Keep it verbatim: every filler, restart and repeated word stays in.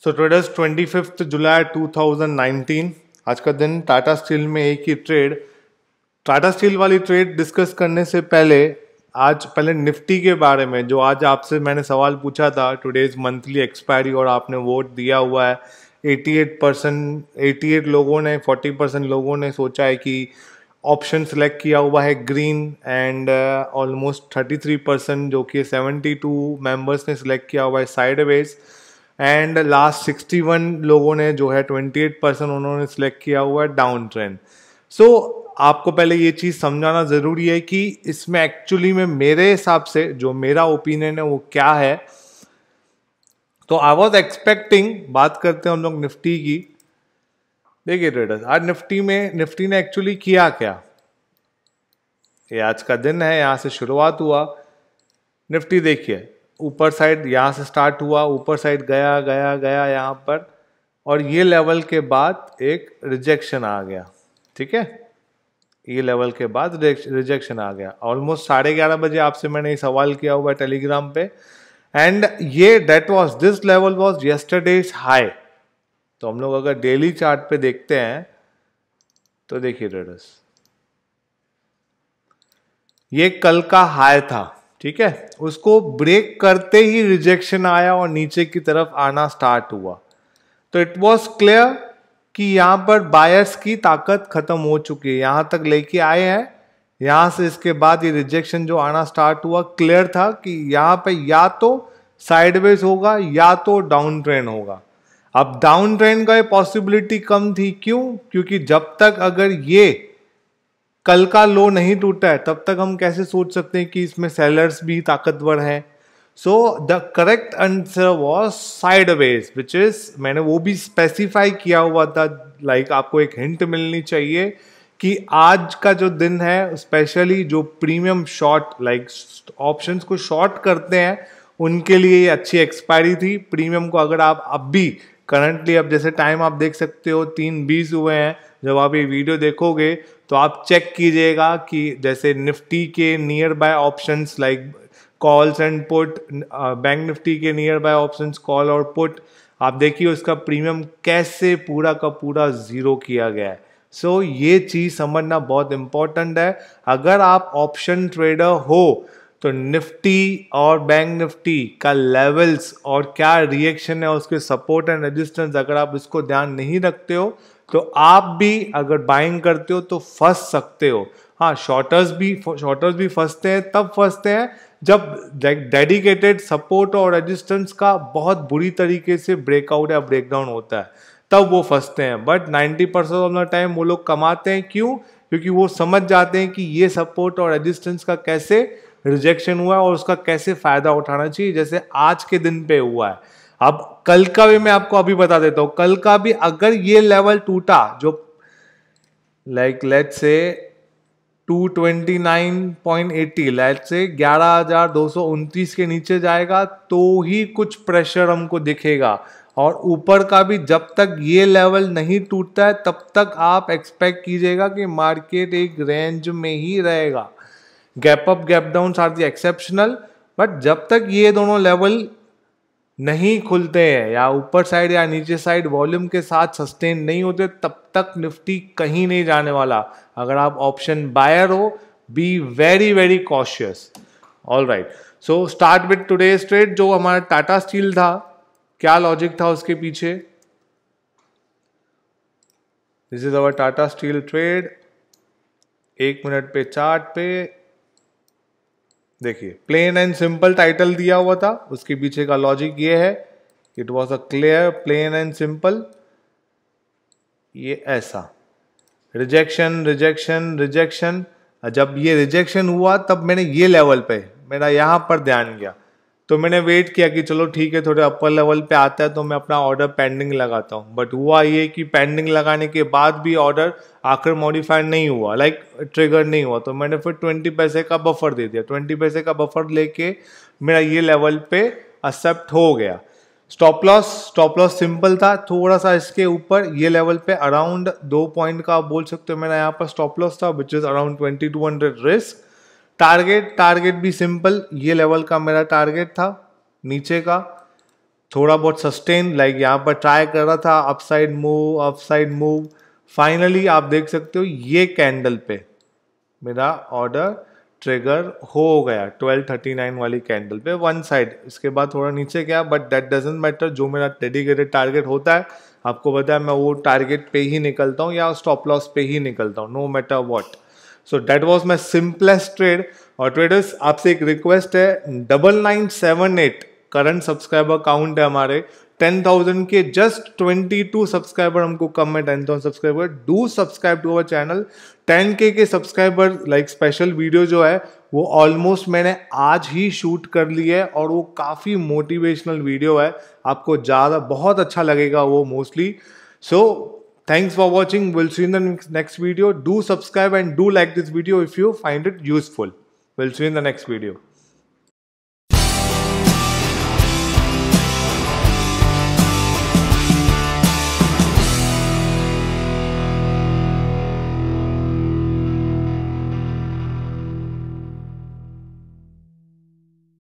सो traders twenty fifth July two thousand nineteen आज का दिन टाटा स्टील में एक ही ट्रेड। टाटा स्टील वाली ट्रेड डिस्कस करने से पहले आज पहले निफ्टी के बारे में, जो आज आपसे मैंने सवाल पूछा था, टुडेज मंथली एक्सपायरी और आपने वोट दिया हुआ है अठासी परसेंट अठासी लोगों ने, चालीस परसेंट लोगों ने सोचा है कि ऑप्शन सेलेक्ट किया हुआ है ग्रीन एंड ऑलमोस्ट तैंतीस परसेंट जो कि बहत्तर मेंबर्स ने सिलेक्ट किया हुआ है साइडवेज एंड लास्ट इकसठ लोगों ने जो है अट्ठाईस परसेंट उन्होंने सिलेक्ट किया हुआ है डाउन ट्रेंड। सो आपको पहले ये चीज़ समझाना ज़रूरी है कि इसमें एक्चुअली में मेरे हिसाब से जो मेरा ओपिनियन है वो क्या है। तो आई वॉज एक्सपेक्टिंग, बात करते हैं हम लोग निफ्टी की। देखिए ट्रेडर्स, आज निफ्टी में निफ्टी ने एक्चुअली किया क्या, ये आज का दिन है, यहाँ से शुरुआत हुआ। निफ्टी देखिए ऊपर साइड यहाँ से स्टार्ट हुआ, ऊपर साइड गया गया गया यहाँ पर, और ये लेवल के बाद एक रिजेक्शन आ गया। ठीक है, ये लेवल के बाद रिजेक्शन आ गया। ऑलमोस्ट साढ़े ग्यारह बजे आपसे मैंने ये सवाल किया हुआ है टेलीग्राम पे, एंड ये date was this level was yesterday's high. तो हम लोग अगर डेली चार्ट पे देखते हैं तो देखिए ट्रेडर्स, ये कल का हाई था, ठीक है, उसको ब्रेक करते ही रिजेक्शन आया और नीचे की तरफ आना स्टार्ट हुआ। तो इट वाज क्लियर कि यहां पर बायर्स की ताकत खत्म हो चुकी है, यहां तक लेके आए हैं। यहां से इसके बाद ये रिजेक्शन जो आना स्टार्ट हुआ, क्लियर था कि यहां पे या तो साइडवेज होगा या तो डाउन ट्रेंड होगा। अब डाउन ट्रेंड का पॉसिबिलिटी कम थी, क्यों? क्योंकि जब तक अगर ये कल का लो नहीं टूटा है तब तक हम कैसे सोच सकते हैं कि इसमें सेलर्स भी ताकतवर हैं। So the correct answer was sideways, which is, मैंने वो भी स्पेसिफाई किया हुआ था, लाइक like आपको एक हिंट मिलनी चाहिए कि आज का जो दिन है, स्पेशली जो प्रीमियम शॉर्ट लाइक ऑप्शंस को शॉर्ट करते हैं उनके लिए ये अच्छी एक्सपायरी थी। प्रीमियम को अगर आप अब भी करंटली, अब जैसे टाइम आप देख सकते हो तीन बीस हुए हैं, जब आप ये वीडियो देखोगे तो आप चेक कीजिएगा कि जैसे निफ्टी के near buy options like calls and put, bank Nifty के नियर बाय ऑप्शंस कॉल और पुट, आप देखिए उसका प्रीमियम कैसे पूरा का पूरा जीरो किया गया है। सो so, ये चीज समझना बहुत इंपॉर्टेंट है। अगर आप ऑप्शन ट्रेडर हो तो निफ्टी और बैंक निफ्टी का लेवल्स और क्या रिएक्शन है, उसके सपोर्ट एंड रेजिस्टेंस, अगर आप इसको ध्यान नहीं रखते हो तो आप भी अगर बाइंग करते हो तो फंस सकते हो। हाँ, शॉर्टर्स भी शॉर्टर्स भी फंसते हैं, तब फंसते हैं जब डेडिकेटेड सपोर्ट और रेजिस्टेंस का बहुत बुरी तरीके से ब्रेकआउट या ब्रेकडाउन होता है, तब वो फंसते हैं। But ninety percent of the time वो लोग कमाते हैं। क्यों? क्योंकि वो समझ जाते हैं कि ये सपोर्ट और रेजिस्टेंस का कैसे रिजेक्शन हुआ है और उसका कैसे फायदा उठाना चाहिए, जैसे आज के दिन पे हुआ है। अब कल का भी मैं आपको अभी बता देता हूं, कल का भी अगर ये लेवल टूटा जो like let's say two twenty nine point eighty, let's say ग्यारह हज़ार दो सौ उनतीस के नीचे जाएगा तो ही कुछ प्रेशर हमको दिखेगा। और ऊपर का भी जब तक ये लेवल नहीं टूटता है तब तक आप एक्सपेक्ट कीजिएगा कि मार्केट एक रेंज में ही रहेगा। Gap up gap down are the exceptional, but जब तक ये दोनों लेवल नहीं खुलते हैं या ऊपर साइड या नीचे साइड वॉल्यूम के साथ सस्टेन नहीं होते, तब तक निफ्टी कहीं नहीं जाने वाला। अगर आप ऑप्शन बायर हो, be very very cautious. All right, so start with today's trade. जो हमारा टाटा स्टील था, क्या लॉजिक था उसके पीछे? This is our Tata steel trade. एक मिनट पे चार्ट पे देखिए, प्लेन एंड सिंपल टाइटल दिया हुआ था, उसके पीछे का लॉजिक ये है, it was a clear plain and simple. ये ऐसा रिजेक्शन रिजेक्शन रिजेक्शन, जब ये रिजेक्शन हुआ तब मैंने ये लेवल पे मेरा यहां पर ध्यान गया, तो मैंने वेट किया कि चलो ठीक है थोड़े अपर लेवल पे आता है तो मैं अपना ऑर्डर पेंडिंग लगाता हूँ। बट हुआ ये कि पेंडिंग लगाने के बाद भी ऑर्डर आखिर मॉडिफाइड नहीं हुआ, लाइक ट्रिगर नहीं हुआ, तो मैंने फिर ट्वेंटी पैसे का बफर दे दिया। ट्वेंटी पैसे का बफर लेके मेरा ये लेवल पे एक्सेप्ट हो गया। Stop loss stop loss simple था, थोड़ा सा इसके ऊपर ये लेवल पे अराउंड दो पॉइंट का आप बोल सकते हो मेरा यहाँ पर स्टॉप लॉस था, which is around twenty two hundred risk. Target target भी सिंपल, ये लेवल का मेरा टारगेट था नीचे का। थोड़ा बहुत सस्टेन, लाइक यहाँ पर ट्राई कर रहा था, upside move upside move, finally आप देख सकते हो ये कैंडल पे मेरा ऑर्डर ट्रिगर हो गया ट्वेल्व थर्टी नाइन वाली कैंडल पे वन साइड। इसके बाद थोड़ा नीचे गया, बट दैट डजंट मैटर। जो मेरा डेडिकेटेड टारगेट होता है, आपको पता है मैं वो टारगेट पे ही निकलता हूँ या स्टॉप लॉस पे ही निकलता हूँ, no matter what. So that was my simplest trade. और ट्रेडर्स, आपसे एक रिक्वेस्ट है, double nine seven eight current subscriber count है हमारे, टेन थाउजेंड के जस्ट ट्वेंटी टू सब्सक्राइबर हमको कम है, ten thousand subscriber. Do subscribe to our channel. Ten K के सब्सक्राइबर लाइक स्पेशल वीडियो जो है वो ऑलमोस्ट मैंने आज ही शूट कर ली है, और वो काफ़ी मोटिवेशनल वीडियो है, आपको ज़्यादा बहुत अच्छा लगेगा वो mostly. So thanks for watching. We'll see you in the next video. Do subscribe and do like this video if you find it useful. We'll see you in the next video.